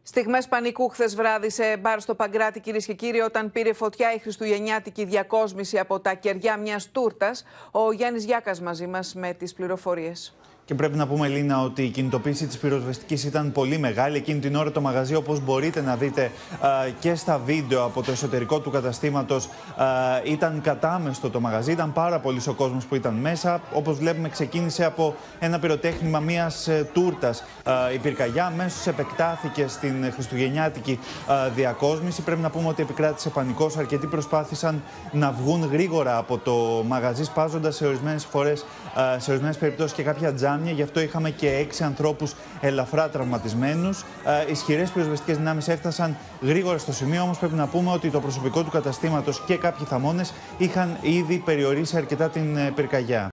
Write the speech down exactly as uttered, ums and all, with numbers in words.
Στιγμές πανικού χθες βράδυ σε μπαρ στο Παγκράτη, κυρίες και κύριοι, όταν πήρε φωτιά η χριστουγεννιάτικη διακόσμηση από τα κεριά μιας τούρτας. Ο Γιάννης Γιάκας μαζί μας με τις πληροφορίες. Και πρέπει να πούμε, Ελίνα, ότι η κινητοποίηση της πυροσβεστικής ήταν πολύ μεγάλη. Εκείνη την ώρα το μαγαζί, όπως μπορείτε να δείτε α, και στα βίντεο από το εσωτερικό του καταστήματος, α, ήταν κατάμεστο το μαγαζί. Ήταν πάρα πολύς ο κόσμος που ήταν μέσα. Όπως βλέπουμε, ξεκίνησε από ένα πυροτέχνημα μιας ε, τούρτας α, η πυρκαγιά. Αμέσως επεκτάθηκε στην χριστουγεννιάτικη α, διακόσμηση. Πρέπει να πούμε ότι επικράτησε πανικός. Αρκετοί προσπάθησαν να βγουν γρήγορα από το μαγαζί, σπάζοντας σε ορισμένες φορές, α, σε ορισμένες περιπτώσεις και κάποια τζάμια. Γι' αυτό είχαμε και έξι ανθρώπους ελαφρά τραυματισμένους. Ε, ισχυρές πυροσβεστικές δυνάμεις έφτασαν γρήγορα στο σημείο, όμως πρέπει να πούμε ότι το προσωπικό του καταστήματος και κάποιοι θαμώνες είχαν ήδη περιορίσει αρκετά την πυρκαγιά.